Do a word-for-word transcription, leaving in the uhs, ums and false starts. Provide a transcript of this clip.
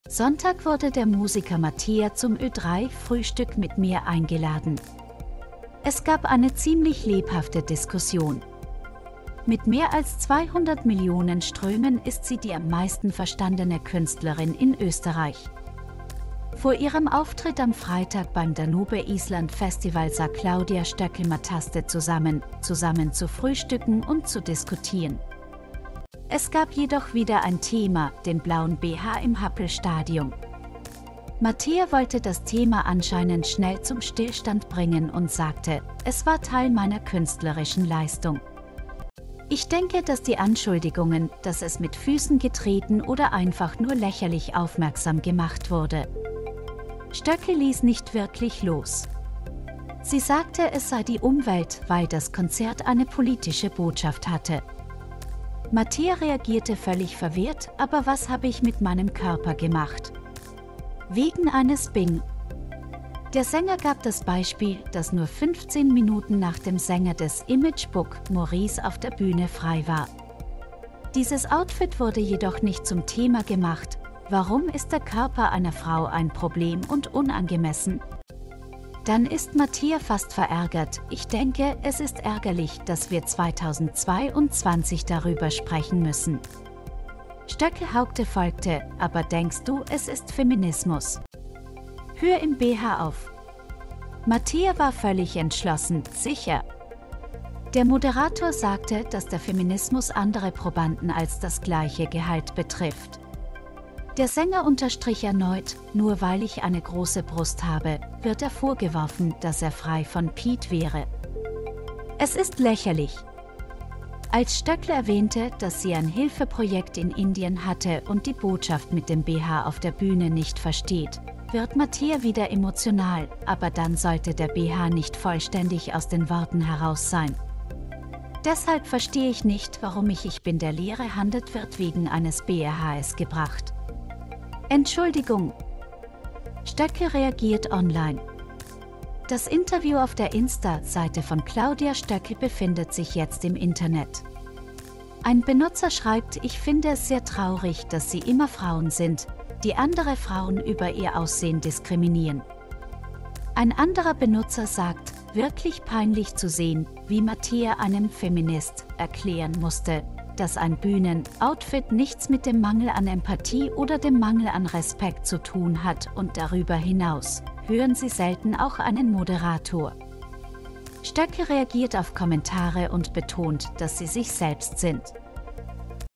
Sonntag wurde der Musiker Mattea zum Ö drei Frühstück mit mir eingeladen. Es gab eine ziemlich lebhafte Diskussion. Mit mehr als zweihundert Millionen Strömen ist sie die am meisten verstandene Künstlerin in Österreich. Vor ihrem Auftritt am Freitag beim Danube Island Festival sah Claudia Stöckl-Mataste zusammen, zusammen zu frühstücken und zu diskutieren. Es gab jedoch wieder ein Thema, den blauen B H im Happel-Stadion. Mattea wollte das Thema anscheinend schnell zum Stillstand bringen und sagte, es war Teil meiner künstlerischen Leistung. Ich denke, dass die Anschuldigungen, dass es mit Füßen getreten oder einfach nur lächerlich aufmerksam gemacht wurde. Stöckl ließ nicht wirklich los. Sie sagte, es sei die Umwelt, weil das Konzert eine politische Botschaft hatte. Mattea reagierte völlig verwirrt, aber was habe ich mit meinem Körper gemacht? Wegen eines Bing. Der Sänger gab das Beispiel, dass nur fünfzehn Minuten nach dem Sänger des Imagebook Maurice auf der Bühne frei war. Dieses Outfit wurde jedoch nicht zum Thema gemacht. Warum ist der Körper einer Frau ein Problem und unangemessen? Dann ist Mattea fast verärgert. Ich denke, es ist ärgerlich, dass wir zweitausendzweiundzwanzig darüber sprechen müssen. Stöckl Haugte folgte, aber denkst du, es ist Feminismus? Hör im B H auf. Mattea war völlig entschlossen, sicher. Der Moderator sagte, dass der Feminismus andere Probanden als das gleiche Gehalt betrifft. Der Sänger unterstrich erneut, nur weil ich eine große Brust habe, wird er vorgeworfen, dass er frei von Pete wäre. Es ist lächerlich. Als Stöckl erwähnte, dass sie ein Hilfeprojekt in Indien hatte und die Botschaft mit dem B H auf der Bühne nicht versteht, wird Mattea wieder emotional, aber dann sollte der B H nicht vollständig aus den Worten heraus sein. Deshalb verstehe ich nicht, warum ich Ich bin der Leere handelt wird wegen eines B R Hs gebracht. Entschuldigung. Stöckl reagiert online. Das Interview auf der Insta-Seite von Claudia Stöckl befindet sich jetzt im Internet. Ein Benutzer schreibt, ich finde es sehr traurig, dass sie immer Frauen sind, die andere Frauen über ihr Aussehen diskriminieren. Ein anderer Benutzer sagt, wirklich peinlich zu sehen, wie Mattea einem Feminist erklären musste, dass ein Bühnenoutfit nichts mit dem Mangel an Empathie oder dem Mangel an Respekt zu tun hat und darüber hinaus hören Sie selten auch einen Moderator. Stöckl reagiert auf Kommentare und betont, dass sie sich selbst sind.